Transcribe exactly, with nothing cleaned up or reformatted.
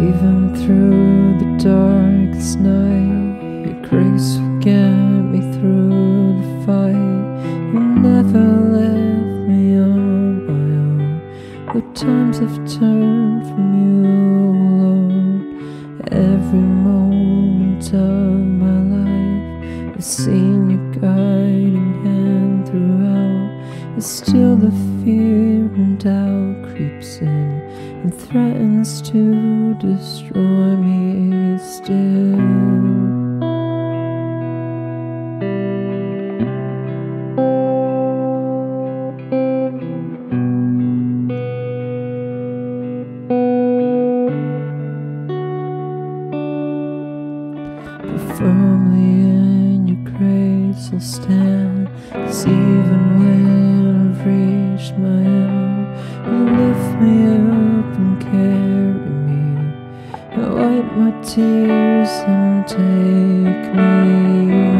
Even through the darkest night, your grace will get me through the fight. You never left me on my own. The times have turned from you alone. Every moment of my life, I've seen your guiding hand throughout. Yet still the fear and doubt creeps in and threatens to destroy me still. But firmly in your grace I'll stand, 'cause even when I've reached my end, you lift me up and carry me, wipe my tears and take me